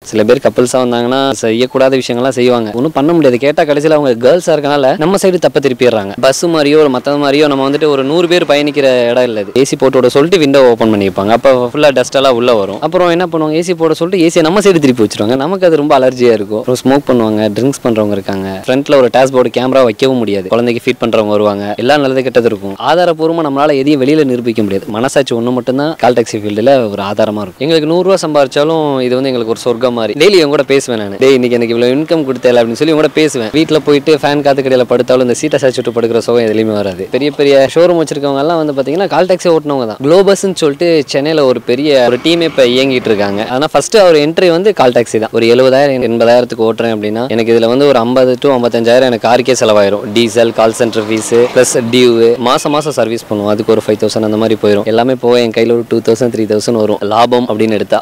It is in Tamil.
சில பேர் கப்பல்ஸா வந்தாங்கன்னா செய்யக்கூடாத விஷயங்கள்லாம் செய்வாங்க, ஒன்றும் பண்ண முடியாது. கேட்டால் கடைசியில் அவங்க கேர்ள்ஸாக இருக்கனால நம்ம சைடு தப்ப திருப்பிடுறாங்க. பஸ் மாதிரியோ ஒரு மற்ற மாதிரியோ நம்ம வந்துட்டு ஒரு 100 பேர் பயணிக்கிற இடம் இல்லை. ஏசி போட்டு சொல்லிட்டு விண்டோ ஓப்பன் பண்ணிப்பாங்க. அப்போ ஃபுல்லாக டஸ்ட் எல்லாம் உள்ள வரும். அப்புறம் என்ன பண்ணுவாங்க, ஏசி போட சொல்லிட்டு ஏசியை நம்ம சைடு திருப்பி வச்சிருவாங்க. நமக்கு அது ரொம்ப அலர்ஜியா இருக்கும். அப்புறம் ஸ்மோக் பண்ணுவாங்க, ட்ரிங்க்ஸ் பண்றவங்க இருக்காங்க. ஃப்ரண்ட்ல ஒரு டேஷ்போர்டு கேமரா வைக்கவும் முடியாது. குழந்தைக்கு ஃபீட் பண்றவங்க வருவாங்க. எல்லாம் நல்லது கெட்டது இருக்கும். ஆதாரப்பூர்வமா நம்மளால எதையும் வெளியில நிரூபிக்க முடியாது. மனசாட்சி ஒன்று மட்டும்தான் கால் டாக்ஸி ஃபீல்டுல ஒரு ஆதாரமா இருக்கும். எங்களுக்கு 100 ரூபா சம்பாதிச்சாலும் இது வந்து எங்களுக்கு ஒரு சொர்க்கம் மாதிரி. டெய்லி இவங்க கூட பேசுவேன் நான். டேய் இன்னைக்கு எனக்கு இவ்வளவு இன்கம் கொடுத்தேன் அப்படின்னு சொல்லி இவங்க கூட பேசுவேன். வீட்டில் போயிட்டு ஃபேன் காத்து கடையில் படுத்தாலும் இந்த சீட்டை சாய்ச்சிட்டு படுக்கிற சுகம் எதுலையுமே வராது. பெரிய பெரிய ஷோரூம் வச்சிருக்கவங்க எல்லாம் வந்து பாத்தீங்கன்னா கால் டாக்ஸி ஓட்டுனவங்க தான். குளோபஸ்ன்னு சொல்லிட்டு சென்னையில ஒரு பெரிய ஒரு டீமே இப்போ இயங்கிட்டு இருக்காங்க. ஆனால் ஃபர்ஸ்ட் அவர் என்ட்ரி வந்து கால் டாக்ஸி தான். ஒரு 70,000 80,000க்கு ஓட்டுறேன் அப்படின்னா எனக்கு இதுல வந்து ஒரு 50 to 55,000 எனக்கு காருக்கே செலவாயிரும். Diesel, call centre fees plus due, மாசம் சர்வீஸ் பண்ணுவோம். அதுக்கு ஒரு 5,000 அந்த மாதிரி போயிடும். எல்லாமே போக என் கையில் ஒரு 2,000 3,000 வரும் லாபம் அப்படின்னு எடுத்தா.